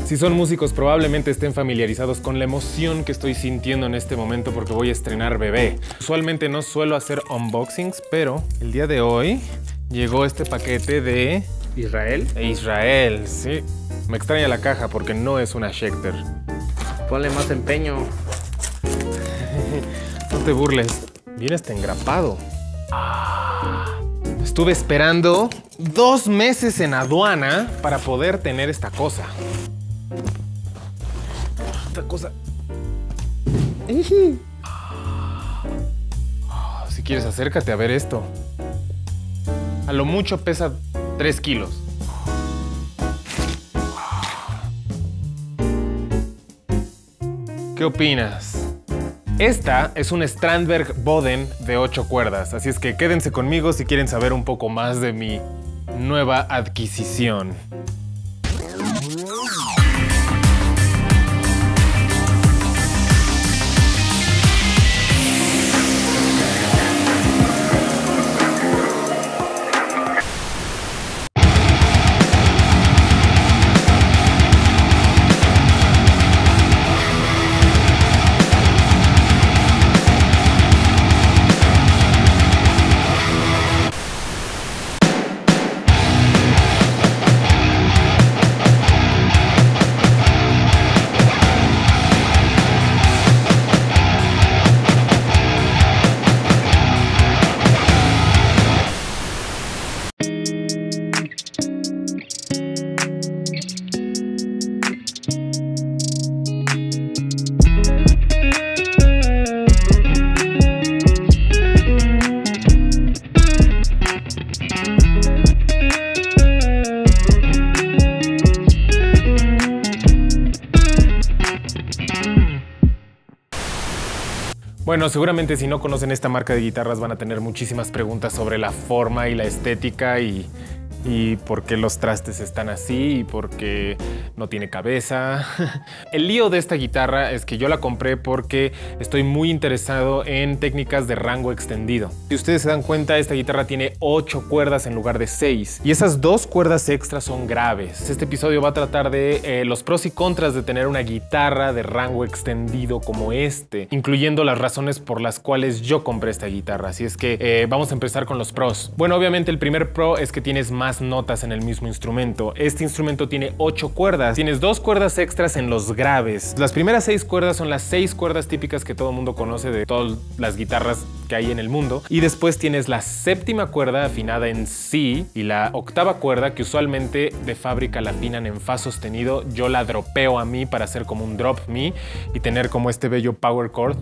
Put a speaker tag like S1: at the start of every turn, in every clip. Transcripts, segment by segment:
S1: Si son músicos, probablemente estén familiarizados con la emoción que estoy sintiendo en este momento porque voy a estrenar bebé. Usualmente no suelo hacer unboxings, pero el día de hoy llegó este paquete de...
S2: ¿Israel?
S1: Israel, sí. Me extraña la caja porque no es una Schecter.
S2: Ponle más empeño.
S1: No te burles. Viene hasta engrapado. Estuve esperando 2 meses en aduana para poder tener esta cosa. Si quieres, acércate a ver esto. A lo mucho pesa 3 kilos. ¿Qué opinas? Esta es un Strandberg Boden de 8 cuerdas, así es que quédense conmigo si quieren saber un poco más de mi nueva adquisición. Bueno, seguramente si no conocen esta marca de guitarras van a tener muchísimas preguntas sobre la forma y la estética y por qué los trastes están así y por qué no tiene cabeza. El lío de esta guitarra es que yo la compré porque estoy muy interesado en técnicas de rango extendido. Si ustedes se dan cuenta, esta guitarra tiene 8 cuerdas en lugar de 6 y esas 2 cuerdas extras son graves. Este episodio va a tratar de los pros y contras de tener una guitarra de rango extendido como este, incluyendo las razones por las cuales yo compré esta guitarra. Así es que vamos a empezar con los pros. Bueno, obviamente el primer pro es que tienes más notas en el mismo instrumento. Este instrumento tiene 8 cuerdas. Tienes 2 cuerdas extras en los graves. Las primeras 6 cuerdas son las 6 cuerdas típicas que todo el mundo conoce de todas las guitarras que hay en el mundo. Y después tienes la 7ª cuerda afinada en Si y la 8ª cuerda que usualmente de fábrica la afinan en Fa sostenido. Yo la dropeo a Mi para hacer como un drop Mi y tener como este bello power chord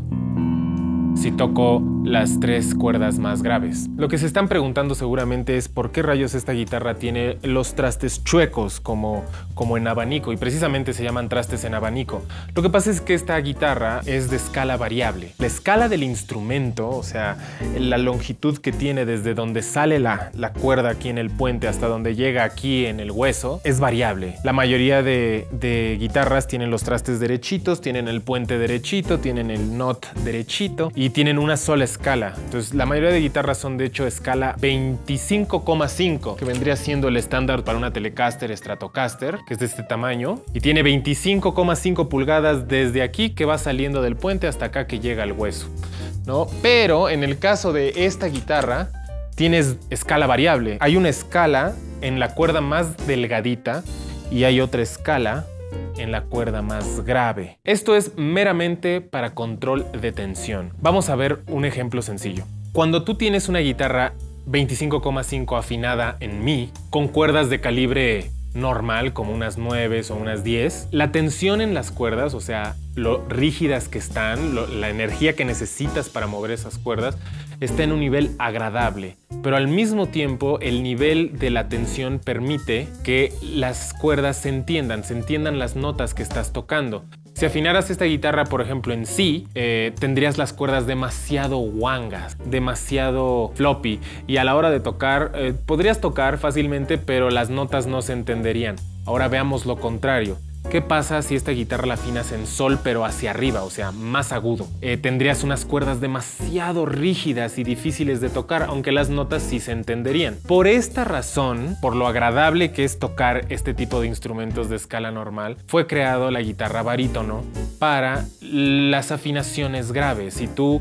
S1: si toco las 3 cuerdas más graves. Lo que se están preguntando seguramente es por qué rayos esta guitarra tiene los trastes chuecos como en abanico, y precisamente se llaman trastes en abanico. Lo que pasa es que esta guitarra es de escala variable. La escala del instrumento, o sea, la longitud que tiene desde donde sale la cuerda aquí en el puente hasta donde llega aquí en el hueso, es variable. La mayoría de guitarras tienen los trastes derechitos, tienen el puente derechito, tienen el not derechito y tienen una sola escala. Entonces la mayoría de guitarras son de hecho escala 25,5, que vendría siendo el estándar para una Telecaster Stratocaster, que es de este tamaño, y tiene 25,5 pulgadas desde aquí que va saliendo del puente hasta acá que llega al hueso, ¿no? Pero en el caso de esta guitarra tienes escala variable. Hay una escala en la cuerda más delgadita y hay otra escala en la cuerda más grave. Esto es meramente para control de tensión. Vamos a ver un ejemplo sencillo. Cuando tú tienes una guitarra 25,5 afinada en Mi, con cuerdas de calibre normal, como unas 9 o unas 10, la tensión en las cuerdas, o sea, lo rígidas que están, la energía que necesitas para mover esas cuerdas, está en un nivel agradable. Pero al mismo tiempo, el nivel de la tensión permite que las cuerdas se entiendan las notas que estás tocando. Si afinaras esta guitarra, por ejemplo, en Si, tendrías las cuerdas demasiado guangas, demasiado floppy, y a la hora de tocar, podrías tocar fácilmente, pero las notas no se entenderían. Ahora veamos lo contrario. ¿Qué pasa si esta guitarra la afinas en sol pero hacia arriba, o sea, más agudo? Tendrías unas cuerdas demasiado rígidas y difíciles de tocar, aunque las notas sí se entenderían. Por esta razón, por lo agradable que es tocar este tipo de instrumentos de escala normal, fue creado la guitarra barítono para las afinaciones graves. Si tú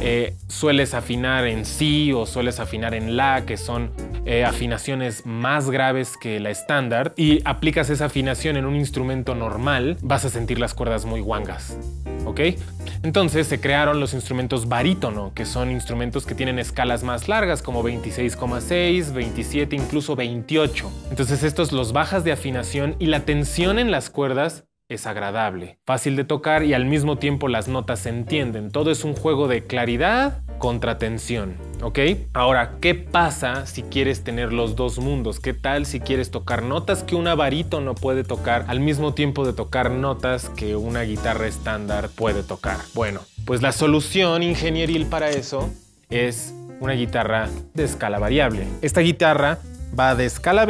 S1: sueles afinar en si o sueles afinar en la, que son afinaciones más graves que la estándar, y aplicas esa afinación en un instrumento normal, vas a sentir las cuerdas muy guangas, ¿ok? Entonces se crearon los instrumentos barítono, que son instrumentos que tienen escalas más largas, como 26,6, 27, incluso 28. Entonces estos los bajas de afinación y la tensión en las cuerdas es agradable, fácil de tocar y al mismo tiempo las notas se entienden. Todo es un juego de claridad contra tensión, ¿ok? Ahora, ¿qué pasa si quieres tener los dos mundos? ¿Qué tal si quieres tocar notas que una barítono puede tocar al mismo tiempo de tocar notas que una guitarra estándar puede tocar? Bueno, pues la solución ingenieril para eso es una guitarra de escala variable. Esta guitarra va de escala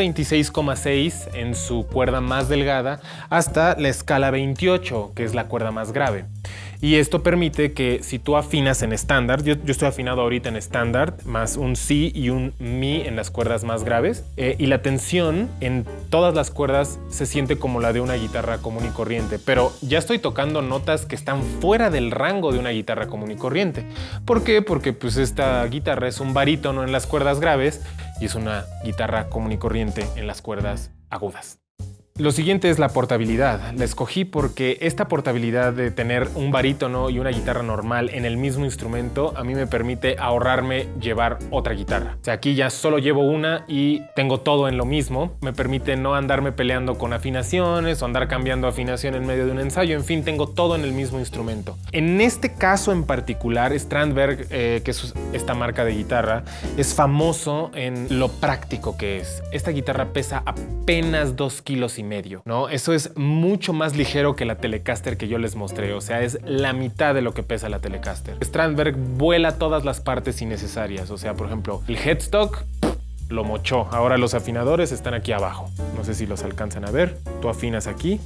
S1: 26,6 en su cuerda más delgada hasta la escala 28, que es la cuerda más grave. Y esto permite que si tú afinas en estándar, yo estoy afinado ahorita en estándar, más un si y un mi en las cuerdas más graves, y la tensión en todas las cuerdas se siente como la de una guitarra común y corriente, pero ya estoy tocando notas que están fuera del rango de una guitarra común y corriente. ¿Por qué? Porque pues esta guitarra es un barítono en las cuerdas graves y es una guitarra común y corriente en las cuerdas agudas. Lo siguiente es la portabilidad. La escogí porque esta portabilidad de tener un barítono y una guitarra normal en el mismo instrumento a mí me permite ahorrarme llevar otra guitarra. O sea, aquí ya solo llevo una y tengo todo en lo mismo. Me permite no andarme peleando con afinaciones o andar cambiando afinación en medio de un ensayo. En fin, tengo todo en el mismo instrumento. En este caso en particular, Strandberg, que es esta marca de guitarra, es famoso en lo práctico que es. Esta guitarra pesa apenas 2,5 kilos, ¿no? Eso es mucho más ligero que la Telecaster que yo les mostré, o sea, es la mitad de lo que pesa la Telecaster. Strandberg vuela todas las partes innecesarias, o sea, por ejemplo, el headstock lo mochó. Ahora los afinadores están aquí abajo. No sé si los alcanzan a ver. Tú afinas aquí.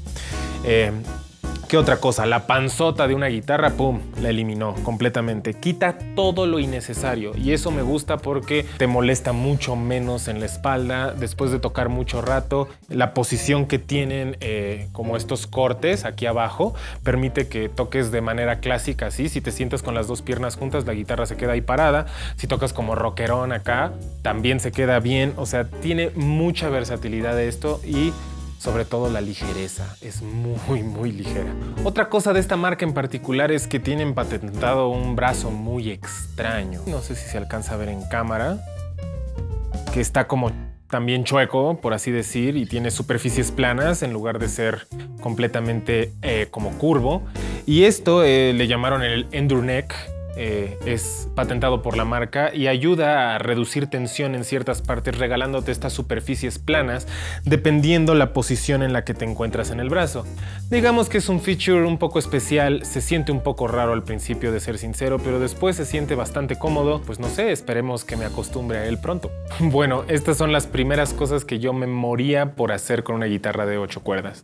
S1: ¿Qué otra cosa? La panzota de una guitarra, ¡pum!, la eliminó completamente. Quita todo lo innecesario y eso me gusta porque te molesta mucho menos en la espalda después de tocar mucho rato. La posición que tienen como estos cortes aquí abajo permite que toques de manera clásica así. Si te sientas con las dos piernas juntas, la guitarra se queda ahí parada. Si tocas como rockerón acá, también se queda bien. O sea, tiene mucha versatilidad esto y sobre todo la ligereza, es muy ligera. Otra cosa de esta marca en particular es que tienen patentado un brazo muy extraño. No sé si se alcanza a ver en cámara, que está como también chueco, por así decir, y tiene superficies planas en lugar de ser completamente como curvo. Y esto le llamaron el EndurNeck. Es patentado por la marca y ayuda a reducir tensión en ciertas partes regalándote estas superficies planas dependiendo la posición en la que te encuentras en el brazo. Digamos que es un feature un poco especial, se siente un poco raro al principio, de ser sincero, pero después se siente bastante cómodo. Pues no sé, esperemos que me acostumbre a él pronto. Bueno, estas son las primeras cosas que yo me moría por hacer con una guitarra de 8 cuerdas.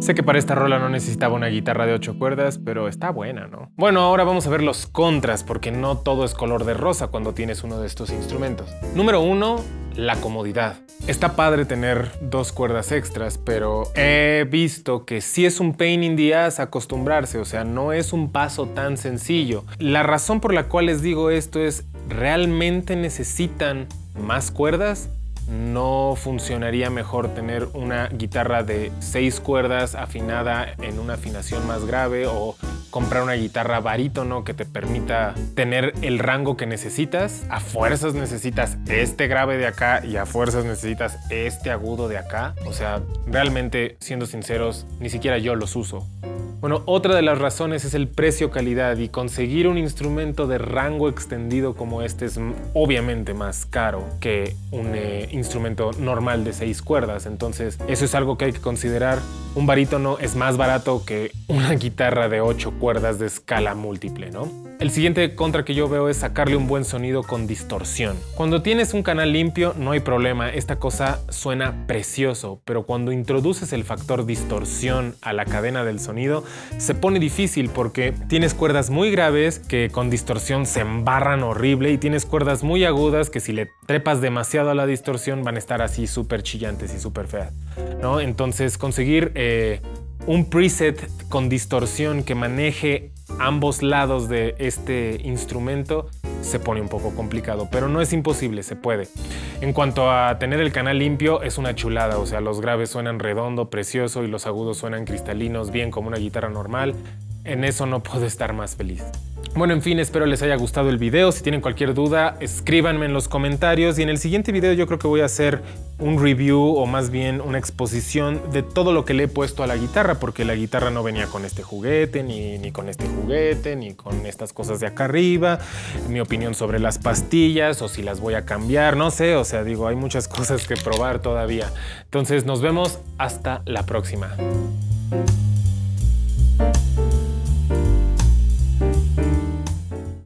S1: Sé que para esta rola no necesitaba una guitarra de 8 cuerdas, pero está buena, ¿no? Bueno, ahora vamos a ver los contras, porque no todo es color de rosa cuando tienes uno de estos instrumentos. Número 1, la comodidad. Está padre tener 2 cuerdas extras, pero he visto que sí es un pain in the ass acostumbrarse, o sea, no es un paso tan sencillo. La razón por la cual les digo esto es, ¿realmente necesitan más cuerdas? ¿No funcionaría mejor tener una guitarra de 6 cuerdas afinada en una afinación más grave, o comprar una guitarra barítono que te permita tener el rango que necesitas? A fuerzas necesitas este grave de acá y a fuerzas necesitas este agudo de acá. O sea, realmente, siendo sinceros, ni siquiera yo los uso. Bueno, otra de las razones es el precio-calidad, y conseguir un instrumento de rango extendido como este es obviamente más caro que un instrumento normal de 6 cuerdas. Entonces, eso es algo que hay que considerar. Un barítono es más barato que una guitarra de 8 cuerdas de escala múltiple, ¿no? El siguiente contra que yo veo es sacarle un buen sonido con distorsión. Cuando tienes un canal limpio no hay problema, esta cosa suena precioso, pero cuando introduces el factor distorsión a la cadena del sonido se pone difícil, porque tienes cuerdas muy graves que con distorsión se embarran horrible, y tienes cuerdas muy agudas que si le trepas demasiado a la distorsión van a estar así súper chillantes y súper feas, ¿no? Entonces conseguir un preset con distorsión que maneje ambos lados de este instrumento se pone un poco complicado, pero no es imposible, se puede. En cuanto a tener el canal limpio, es una chulada, o sea, los graves suenan redondo, precioso, y los agudos suenan cristalinos, bien como una guitarra normal. En eso no puedo estar más feliz. Bueno, en fin, espero les haya gustado el video. Si tienen cualquier duda, escríbanme en los comentarios, y en el siguiente video yo creo que voy a hacer un review, o más bien una exposición de todo lo que le he puesto a la guitarra, porque la guitarra no venía con este juguete, ni con este juguete, ni con estas cosas de acá arriba. Mi opinión sobre las pastillas, o si las voy a cambiar, no sé, o sea, digo, hay muchas cosas que probar todavía. Entonces nos vemos hasta la próxima.